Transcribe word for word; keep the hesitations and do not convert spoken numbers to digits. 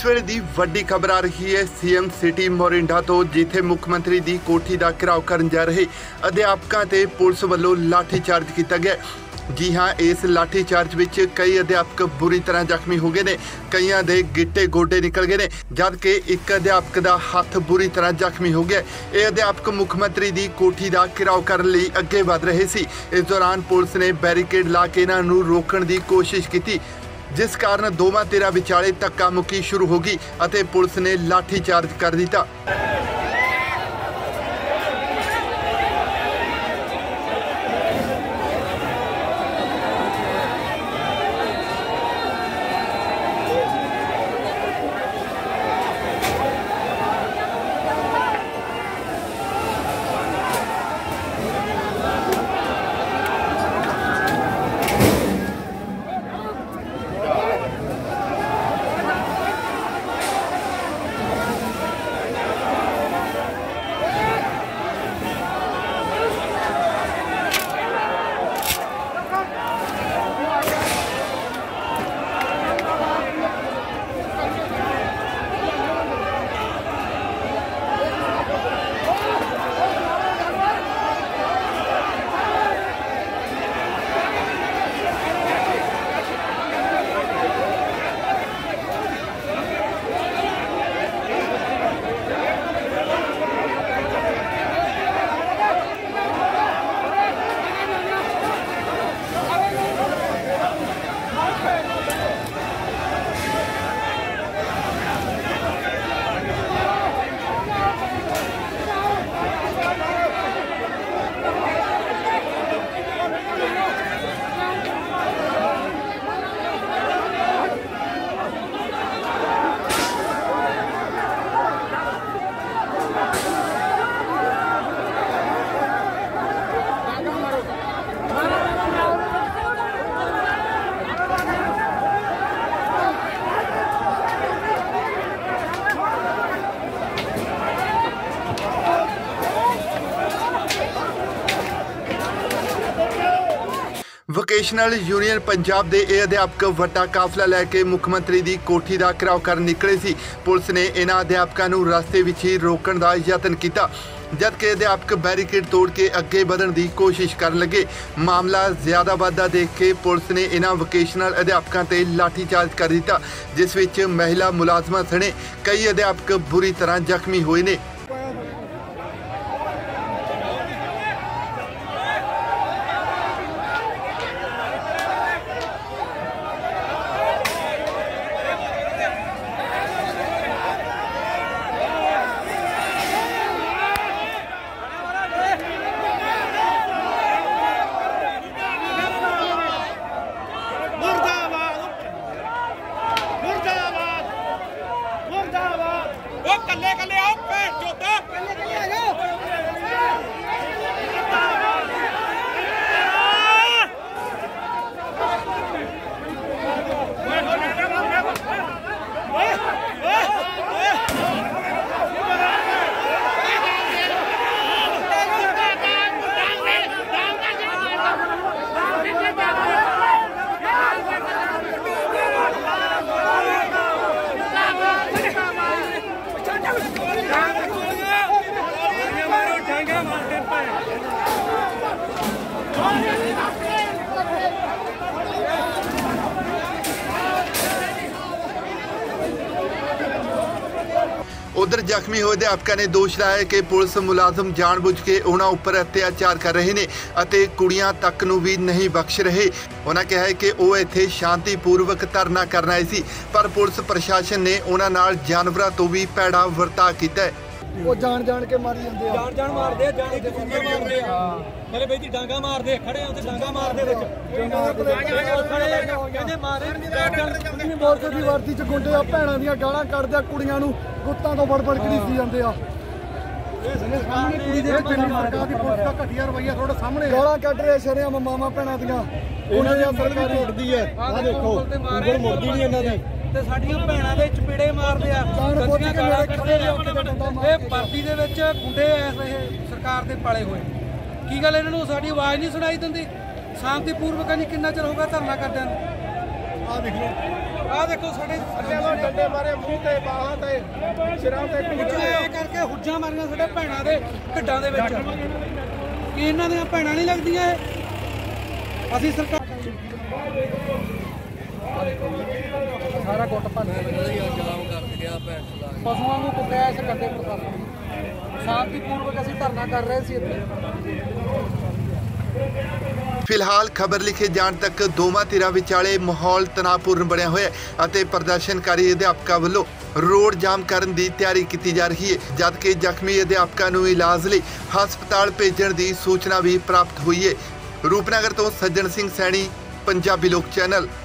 इस वेले दी वड्डी खबर आ रही है सीएम सिटी मोरिंडा तो, जिथे मुख मंत्री दी कोठी दा घेराव करन जा रहे अध्यापकों ते पुलिस वालों लाठीचार्ज किया गया। जी हाँ, इस लाठीचार्ज विच कई अध्यापक बुरी तरह जख्मी हो गए ने, कईयां दे गिट्टे गोडे निकल गए ने, जबकि एक अध्यापक दा हथ बुरी तरह जख्मी हो गया। ये अध्यापक मुख मंत्री दी कोठी दा घेराव करने लई अगे वध रहे सी। इस दौरान पुलिस ने बैरीकेड ला के इन्हां नूं रोकण दी कोशिश की, जिस कारण दोवां धिरां विचाले धक्का मुक्की शुरू हो गई अते पुलिस ने लाठीचार्ज कर दिता। वोकेशनल यूनियन पंजाब दे ये अध्यापक वड्डा काफला लैके मुख मंत्री दी कोठी दा घेराव कर निकले सी। पुलिस ने इन्हां अध्यापकों नूं रस्ते विच ही रोकण दा यतन किया, जबकि अध्यापक बैरीकेड तोड़ के अगे वधण दी कोशिश करन लगे। मामला ज्यादा वाधा देख के पुलिस ने इन्हां वोकेशनल अध्यापकों ते लाठीचार्ज कर दिता, जिस विच महिला मुलाजमां सने कई अध्यापक बुरी तरह जख्मी होए ने। उधर जख्मी हुए अध्यापकों ने दोष लाया कि पुलिस मुलाजम जानबूझ के उन्होंने उपर अत्याचार कर रहे हैं और कुड़ियां तक नूं भी नहीं बख्श रहे। उन्होंने कहा है कि वो इत्थे शांतिपूर्वक धरना करना आए सी, पर पुलिस प्रशासन ने उन्हां नाल जानवरां तो भी भैड़ा वर्ताव किया है। वो जान जान के मारी जांदे आ, जान जान मारदे, जान के गुंडे मारदे आ। मेरे बेटी डांगा मारदे, खड़े होते डांगा मारदे विच कहंदे मारे नहीं बोल के वर्दी च गुंडे आ भैणां ਦੀਆਂ ਗਾਲਾਂ ਕੱਢਦੇ ਆ, ਕੁੜੀਆਂ ਨੂੰ ਗੁੱਤਾਂ ਤੋਂ ਫੜ-ਫੜ ਕੇ ਢੀਸੀ ਜਾਂਦੇ ਆ। ਇਹ ਸਾਹਮਣੇ ਕੁੜੀ ਦੇ ਦਿੱਲੀ ਸਰਕਾਰ ਦੀ ਪੁਲਿਸ ਦਾ ਘਟੀਆ ਰਵੱਈਆ ਤੁਹਾਡੇ ਸਾਹਮਣੇ ਗਾਲਾਂ ਕੱਢ ਰਹੇ ਸ਼ਰੇਆਮ ਮਾਵਾਂ ਭੈਣਾਂ ਦੀਆਂ। ਉਹਨਾਂ ਦੀ ਸਰਕਾਰ ਉੱਡਦੀ ਹੈ, ਆ ਦੇਖੋ ਉਂਗਲ ਮੁੜਦੀ ਨਹੀਂ ਇਹਨਾਂ ਦੀ ਤੇ ਸਾਡੀਆਂ ਭੈਣਾਂ ਦੇ ਚਪੇੜੇ ਮਾਰਦੇ ਆ, ਗੱਡੀਆਂ ਗਾਲਾਂ ਕੱਢਦੇ ਆ। ਇਹ ਭਰਤੀ ਦੇ ਵਿੱਚ ਗੁੰਡੇ ਇਹ ਸਰਕਾਰ ਦੇ ਪਾਲੇ ਹੋਏ। ਕੀ ਗੱਲ ਇਹਨਾਂ ਨੂੰ ਸਾਡੀ ਆਵਾਜ਼ ਨਹੀਂ ਸੁਣਾਈ ਦਿੰਦੀ? ਸ਼ਾਂਤੀਪੂਰਵਕ ਨਹੀਂ, ਕਿੰਨਾ ਚਿਰ ਹੋਗਾ ਧਰਨਾ ਕਰਦਿਆਂ ਨੂੰ। ਆ ਦੇਖ ਲਓ। ਆ ਦੇਖੋ ਸਾਡੇ ਅੱਗੇ ਤੋਂ ਡੰਡੇ ਮਾਰੇ ਮੂੰਹ ਤੇ ਬਾਹਾਂ ਤੇ ਸਿਰਾਂ ਤੇ ਐ ਕਰਕੇ ਹੁੱਜਾਂ ਮਾਰੀਆਂ ਸਾਡੇ ਭੈਣਾਂ ਦੇ ਢਿੱਡਾਂ ਦੇ ਵਿੱਚ ਕੀ ਇਹਨਾਂ ਦੀਆਂ ਭੈਣਾਂ ਨਹੀਂ ਲੱਗਦੀਆਂ ਇਹ ਅਸੀਂ ਸਰਕਾਰ ਸਾਰਾ ਗੁੱਟ ਭੰਨ ਕੇ ਜਲਾਮ ਕਰ ਗਿਆ ਭੈਣ ਚਲਾ ਪਸ਼ੂਆਂ ਨੂੰ ਕੁੱਟਿਆ ਇਸ ਗੰਦੇ ਪ੍ਰਸ਼ਾਸਨ ਸ਼ਾਂਤੀਪੂਰਵਕ ਅਸੀਂ ਧਰਨਾ ਕਰ ਰਹੇ ਸੀ ਇੱਥੇ। ਫਿਲਹਾਲ ਖਬਰ ਲਿਖੇ ਜਾਣ ਤੱਕ ਦੋਵਾਂ ਧਿਰਾਂ ਵਿਚਾਲੇ ਮਾਹੌਲ ਤਣਾਅਪੂਰਨ ਬਣਿਆ ਹੋਇਆ ਹੈ ਅਤੇ ਪ੍ਰਦਰਸ਼ਨਕਾਰੀ ਅਧਿਆਪਕਾਂ ਵੱਲੋਂ ਰੋਡ ਜਾਮ ਕਰਨ ਦੀ ਤਿਆਰੀ ਕੀਤੀ ਜਾ ਰਹੀ ਹੈ, ਜਦਕਿ ਜ਼ਖਮੀ ਅਧਿਆਪਕਾਂ ਨੂੰ ਇਲਾਜ ਲਈ ਹਸਪਤਾਲ ਭੇਜਣ ਦੀ ਸੂਚਨਾ ਵੀ ਪ੍ਰਾਪਤ ਹੋਈ ਹੈ। ਰੂਪਨਗਰ ਤੋਂ ਸੱਜਣ ਸਿੰਘ ਸੈਣੀ, ਪੰਜਾਬੀ ਲੋਕ ਚੈਨਲ।